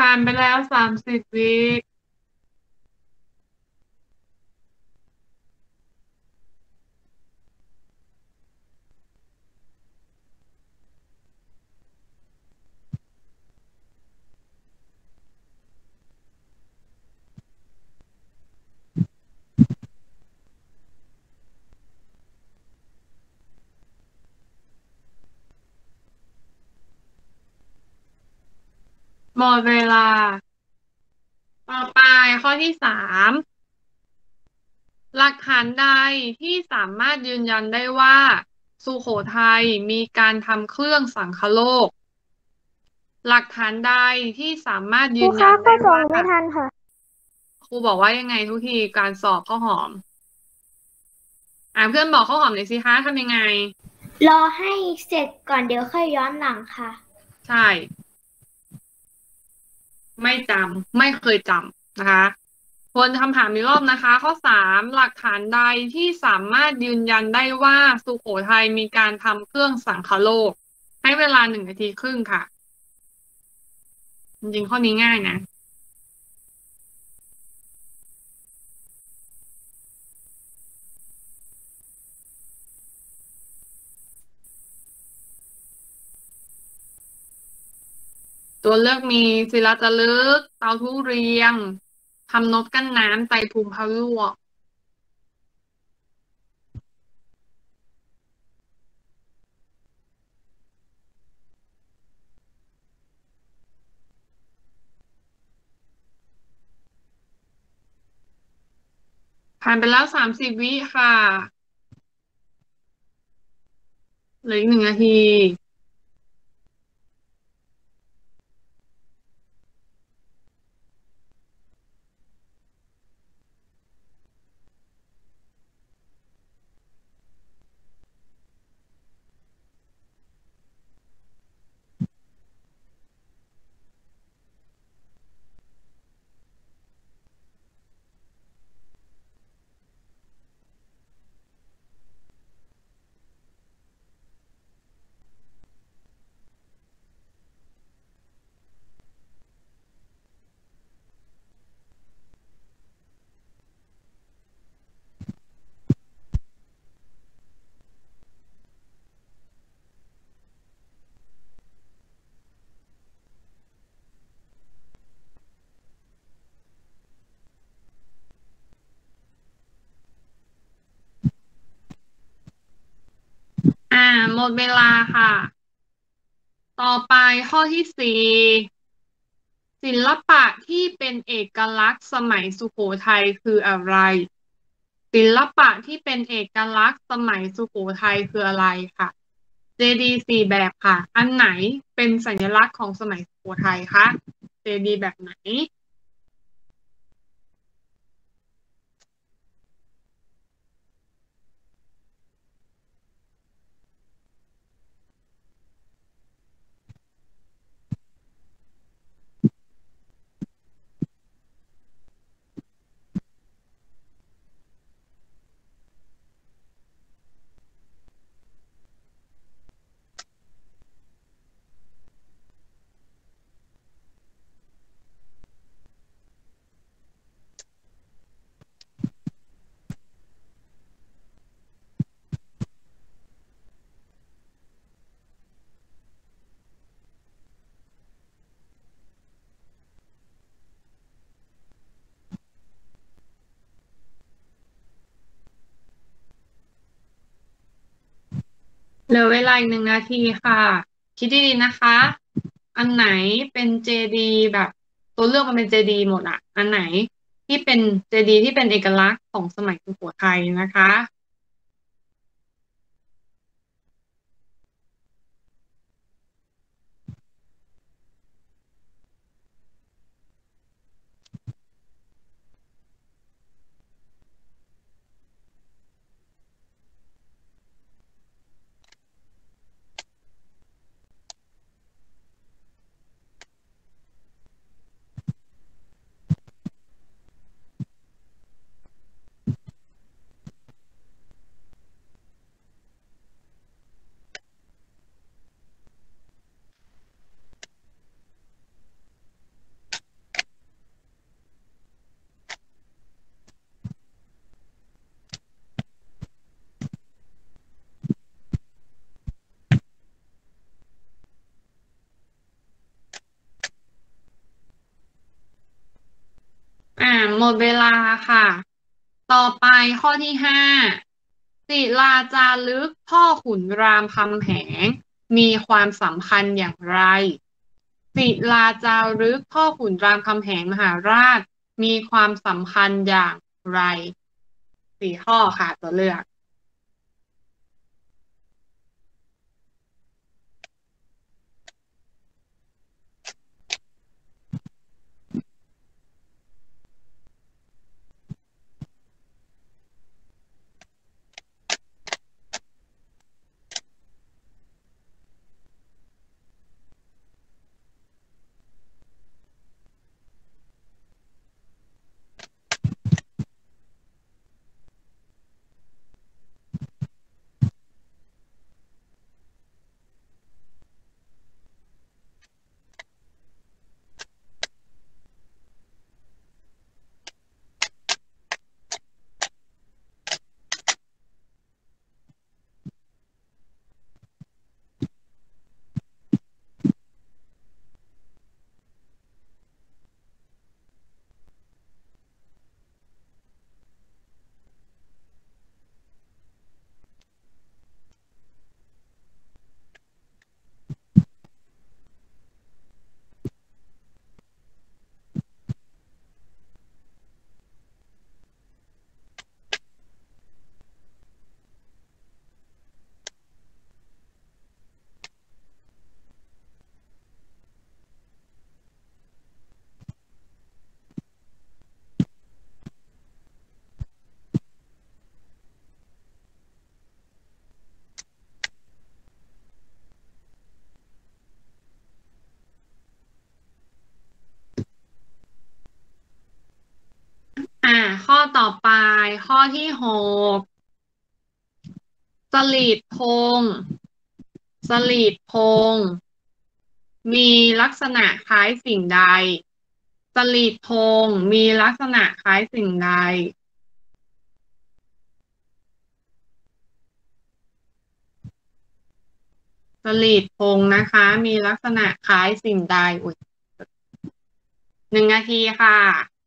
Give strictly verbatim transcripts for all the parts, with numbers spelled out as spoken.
ผ่านไปแล้วสามสิบวิหมดเวลาต่อไปข้อที่สามหลักฐานใดที่สามารถยืนยันได้ว่าสุโขทัยมีการทำเครื่องสังคโลกหลักฐานใดที่สามารถครูยืนยัคะข้อนได้ว่าสองไม่ทันค่ะครูบอกว่ายังไงทุกทีการสอบข้าวหอมอ่าเพื่อนบอกข้าวหอมหน่อยสิคะทำยังไงรอให้เสร็จก่อนเดี๋ยวค่อยย้อนหลังค่ะใช่ไม่จำไม่เคยจำนะคะทวนคำถามอีกรอบนะคะข้อสามหลักฐานใดที่สามารถยืนยันได้ว่าสุโขทัยมีการทำเครื่องสังคโลกให้เวลาหนึ่งนาทีครึ่งค่ะจริงๆข้อนี้ง่ายนะตัวเลือกมีศิลาจารึกเตาทุเรียนทำนบกั้นน้ำไตรภูมิพระร่วงผ่านไปแล้วสามสิบวิค่ะเหลืออีกหนึ่งนาทีอ่าหมดเวลาค่ะต่อไปข้อที่สี่ศิลปะที่เป็นเอกลักษณ์สมัยสุโขทัยคืออะไรศิลปะที่เป็นเอกลักษณ์สมัยสุโขทัยคืออะไรค่ะเจดีย์สี่แบบค่ะอันไหนเป็นสัญลักษณ์ของสมัยสุโขทัยคะเจดีย์แบบไหนเหลือเวลาอีกหนึ่งนาทีค่ะคิดดีๆนะคะอันไหนเป็นเจดีย์แบบตัวเลือกมันเป็นเจดีย์หมดอะอันไหนที่เป็นเจดีย์ที่เป็นเอกลักษณ์ของสมัยสุโขทัยนะคะหมดเวลาค่ะ ต่อไปข้อที่ห้าศิลาจารึกพ่อขุนรามคำแหงมีความสำคัญอย่างไรศิลาจารึกพ่อขุนรามคำแหงมหาราชมีความสำคัญอย่างไรสี่ข้อค่ะตัวเลือกอ่าข้อต่อไปข้อที่หกสลีดพงษ์สลีดพงษ์มีลักษณะคล้ายสิ่งใดสลีดพงษ์มีลักษณะคล้ายสิ่งใดสลีดพงษ์นะคะ มีลักษณะคล้ายสิ่งใดอุ๊ยหนึ่งนาทีค่ะ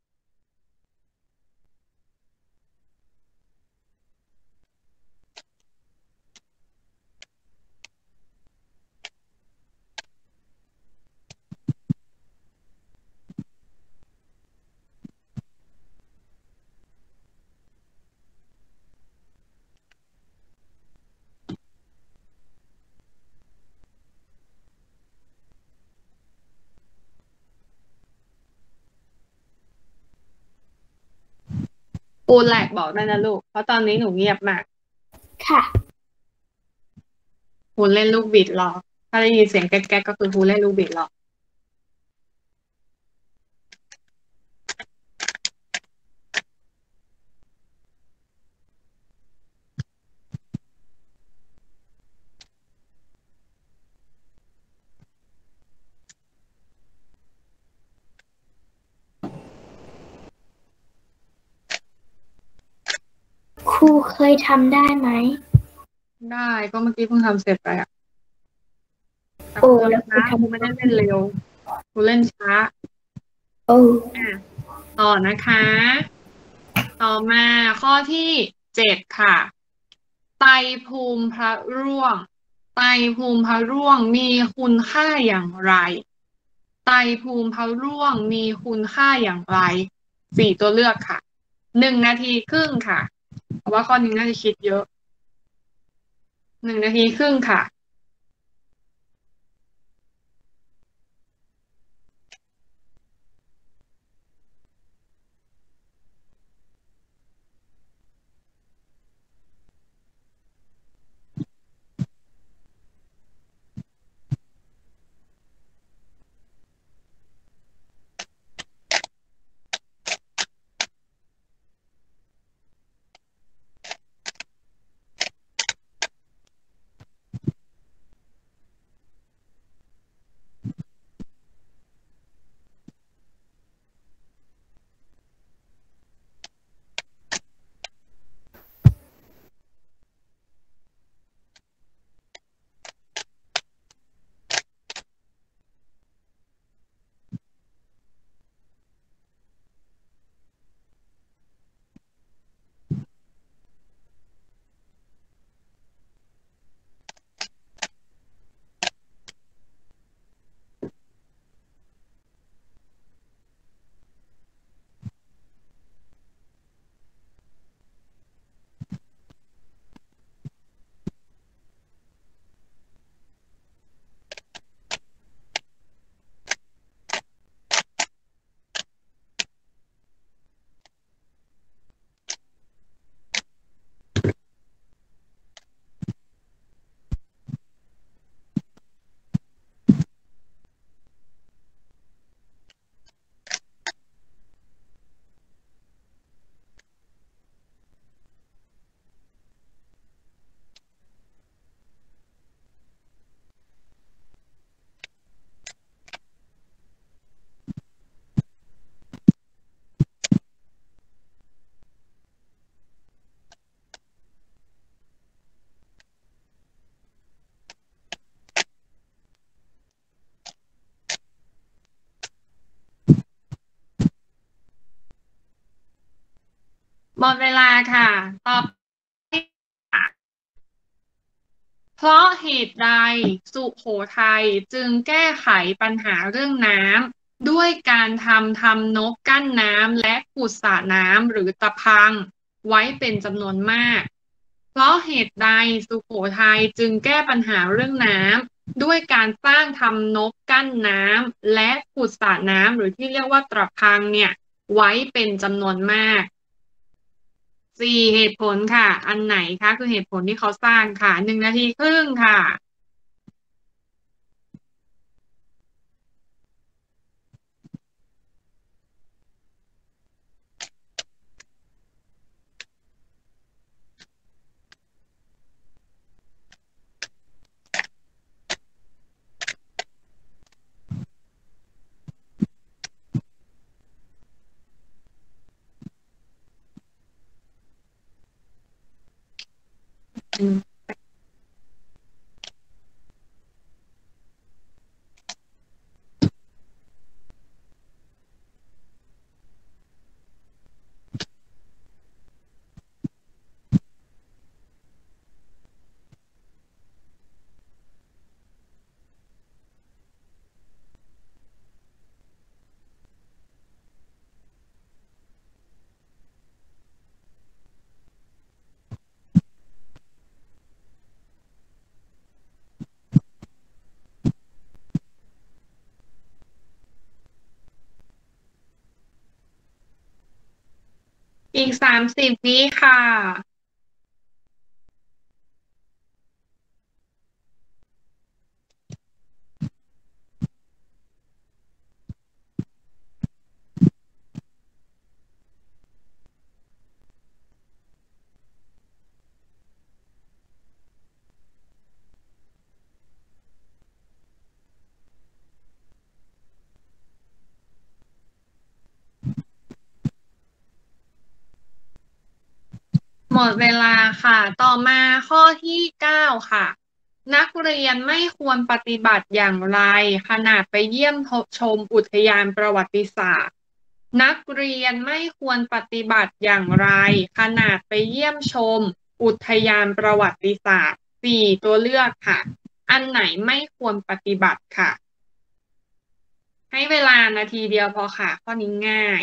ปูนแหลกบอกได้นะลูก เพราะตอนนี้หนูเงียบมากค่ะปูนเล่นลูกบิดรอ ถ้าได้ยินเสียงแก๊กๆก็คือปูนเล่นลูกบิดรอครูเคยทำได้ไหมได้ก็เมื่อกี้เพิ่งทำเสร็จไปอะแต่โอ้ครูแล้วครูช้าครูทำไม่ได้เล่นเร็วครูเล่นช้าโอ้อ่ะต่อนะคะ ต่อมาข้อที่เจ็ดค่ะ ไตรภูมิพระร่วง ไตรภูมิพระร่วงมีคุณค่าอย่างไร ไตรภูมิพระร่วงมีคุณค่าอย่างไร สี่ตัวเลือกค่ะ หนึ่งนาทีครึ่งค่ะ เพราะว่าข้อนี้น่าจะคิดเยอะ หนึ่งนาทีครึ่งค่ะหมดเวลาค่ะตอบเพราะเหตุใดสุโขทัยจึงแก้ไขปัญหาเรื่องน้ำด้วยการทำทำนกกั้นน้ำและขุดสระน้ำหรือตะพังไว้เป็นจำนวนมาก เพราะเหตุใดสุโขทัยจึงแก้ปัญหาเรื่องน้ำด้วยการสร้างทำนกกั้นน้ำและขุดสระน้ำหรือที่เรียกว่าตะพังเนี่ยไว้เป็นจำนวนมากสี่เหตุผลค่ะ อันไหนคะคือเหตุผลที่เขาสร้างค่ะหนึ่งนาทีครึ่งค่ะอีกสามสิบวิค่ะหมดเวลาค่ะ ต่อมาข้อที่เก้าค่ะ นักเรียนไม่ควรปฏิบัติอย่างไรขณะไปเยี่ยมชมอุทยานประวัติศาสตร์นักเรียนไม่ควรปฏิบัติอย่างไรขณะไปเยี่ยมชมอุทยานประวัติศาสตร์สี่ตัวเลือกค่ะ อันไหนไม่ควรปฏิบัติค่ะ ให้เวลานาทีเดียวพอค่ะข้อนี้ง่าย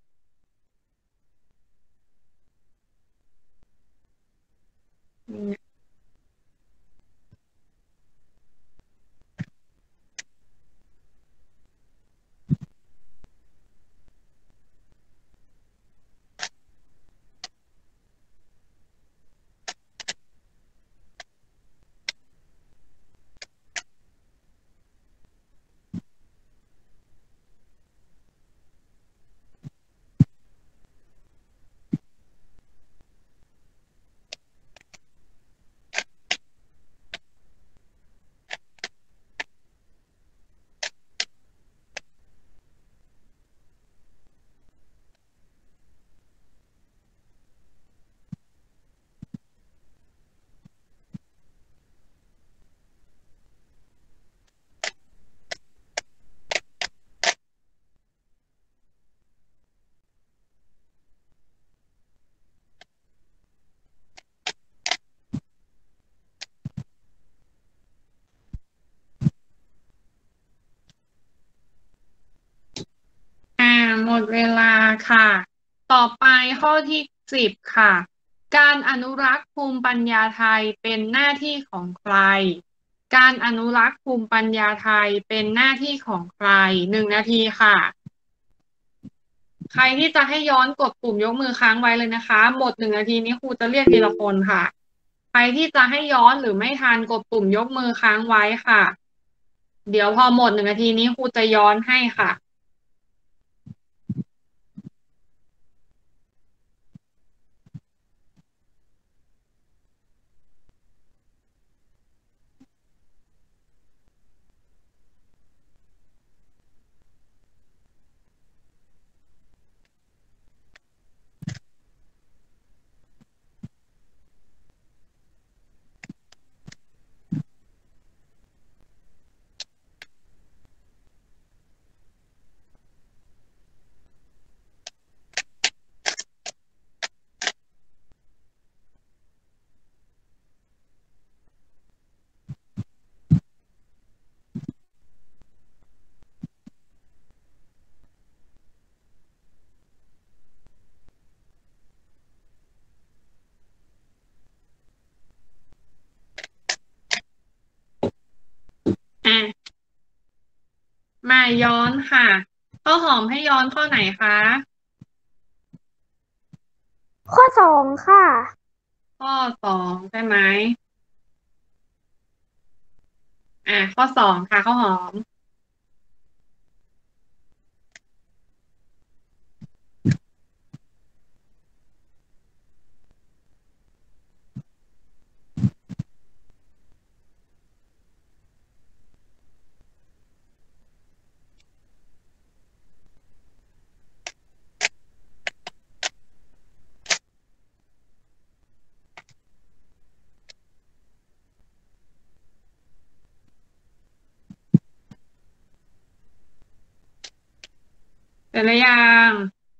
อ่าหมดเวลาค่ะ ต่อไปข้อที่สิบค่ะ การอนุรักษ์ภูมิปัญญาไทยเป็นหน้าที่ของใคร การอนุรักษ์ภูมิปัญญาไทยเป็นหน้าที่ของใครหนึ่งนาทีค่ะ ใครที่จะให้ย้อนกดปุ่มยกมือค้างไว้เลยนะคะ หมดหนึ่งนาทีนี้ครูจะเรียกทีละคนค่ะ ใครที่จะให้ย้อนหรือไม่ทันกดปุ่มยกมือค้างไว้ค่ะ เดี๋ยวพอหมดหนึ่งนาทีนี้ครูจะย้อนให้ค่ะย้อนค่ะข้าวหอมให้ย้อนข้อไหนคะข้อสองค่ะข้อสองใช่ไหมอ่าข้อสองค่ะข้าวหอมเสร็จแล้วยัง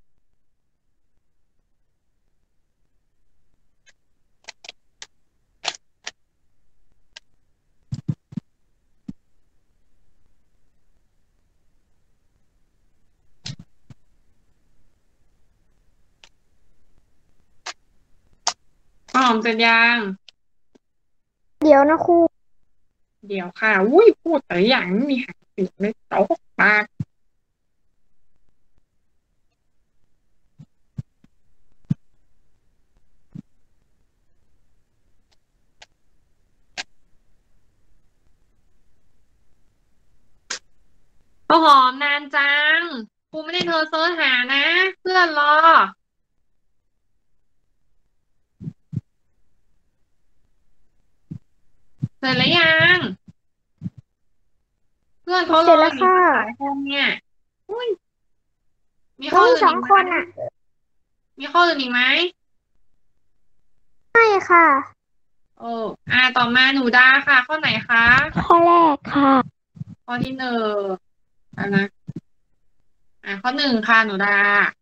ข้าวหอมเสร็จยังเดี๋ยวนะครูเดี๋ยวค่ะอุ้ยพูดแต่ละอย่างไม่มีหางเสียงเลยเต๋าปากข้าวหอมนานจังครูไม่ได้เธอเซิร์ชหานะเพื่อนรอเสร็จแล้วยังเพื่อนเขาเสรอร็จแล้วค่ะอยู่ตั้งหลายคนเนี่ยอุ้ยมีข้อน้องสออื่นอีกไหมงคนอ่ะมีข้ออื่นอีกไหมไม่ค่ะโอ้อ่าต่อมาหนูดาค่ะข้อไหนคะข้อแรกค่ะข้อที่หนึ่งอ่านะอ่าข้อหนึ่งค่ะหนูดา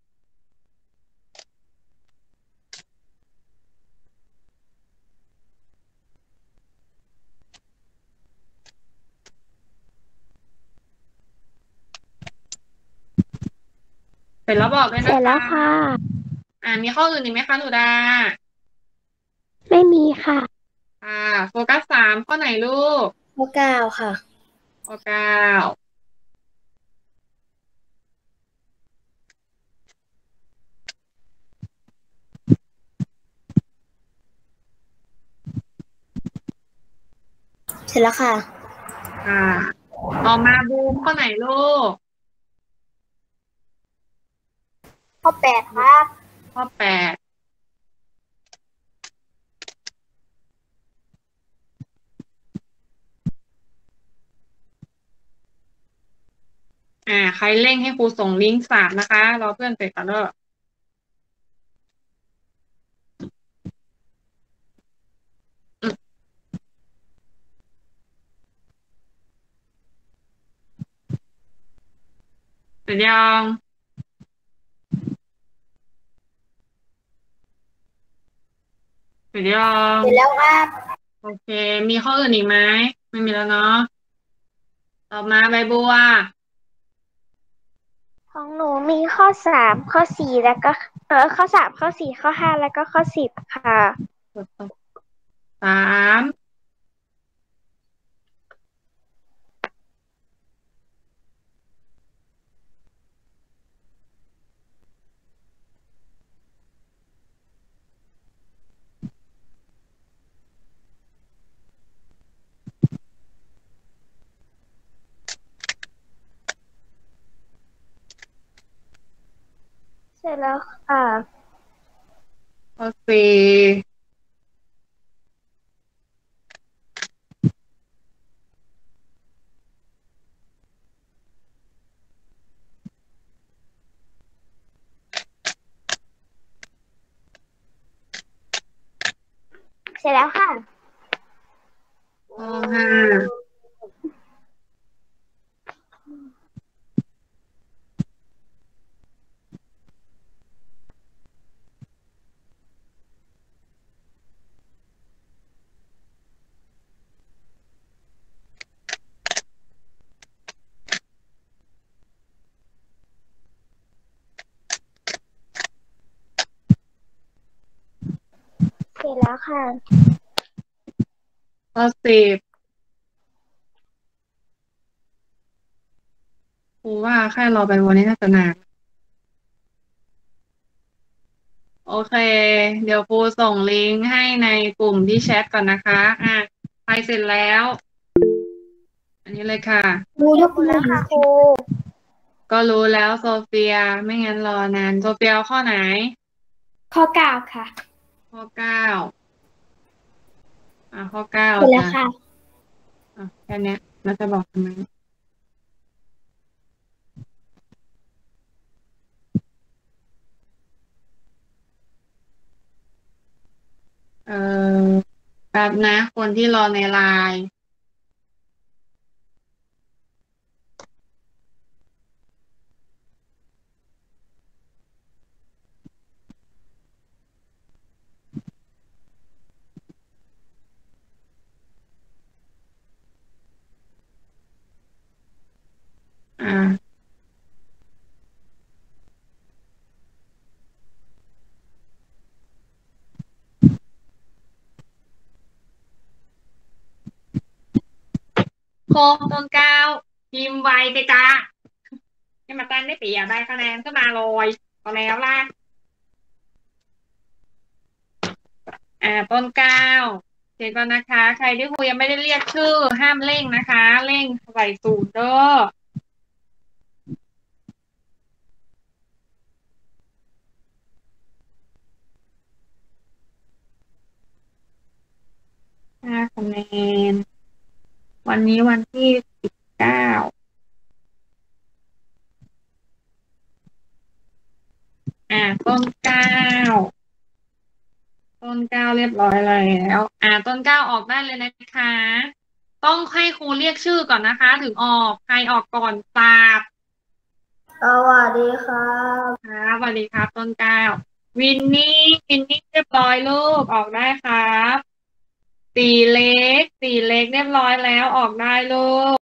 เสร็จแล้วบอกด้วยเสร็นะคะจแล้วค่ะอ่ามีข้ออื่นอีกไหมคะหนูดาไม่มีค่ะอ่าโฟกัสสามข้อไหนลูกข้อเก้าค่ะข้อเก้าเสร็จแล้วค่ะอ่าต่อมาบูมข้อไหนลูกข้อแปดครับข้อแปดอ่าใครเร่งให้ครูส่งลิงก์สามนะคะรอเพื่อนเสร็จก่อนเด้ออืมเสร็จยังเสร็จยังเสร็จแล้วครับโอเคมีข้ออื่นอีกไหมไม่มีแล้วเนาะต่อมาใบบัวของหนูมีข้อสามข้อสี่แล้วก็เออข้อสามข้อสี่ข้อห้าแล้วก็ข้อสิบค่ะสามเสร็จแล้วค่ะข้อสี่เสร็จแล้วค่ะข้อห้าเสร็จแล้วค่ะข้อสิบรูว่าแค่รอไปวันนี้น่าจะนานโอเค เดี๋ยวครูส่งลิงก์ให้ในกลุ่มที่แชทก่อนนะคะอ่ะไปเสร็จแล้ว อันนี้เลยค่ะครูยกมือแล้วค่ะครูก็รู้แล้วโซเฟีย ไม่งั้นรอนาน โซเฟียเอาข้อไหนข้อเก้าค่ะข้อเก้าอ่ะข้อเก้าเสร็จแล้วจ้ะค่ะอ่ะแค่เนี้ยแล้วจะบอกทำไมเออแป๊บนะ คนที่รอในไลน์อ่าโคมต้นเก้าพิมพ์ไวไปจ้าให้มาตั้งได้เปรียบได้คะแนนขึ้นมาเลยก็แล้วล่ะอ่าต้นเก้าเดี๋ยวก่อนนะคะ ใครที่ครูยังไม่ได้เรียกชื่อ ห้ามเร่งนะคะเร่งใส่สูตรเด้อห้าคะแนน วันนี้วันที่สิบเก้าอ่าต้นเก้าต้นเก้าเรียบร้อยแล้วอ่าต้นเก้าออกได้เลยนะคะ ต้องให้ครูเรียกชื่อก่อนนะคะ ถึงออกใครออกก่อนตาบสวัสดีครับครับสวัสดีครับต้นเก้าวินนี่วินนี่เรียบร้อยลูกออกได้ครับตีเล็กตีเล็กเรียบร้อยแล้วออกได้ลูก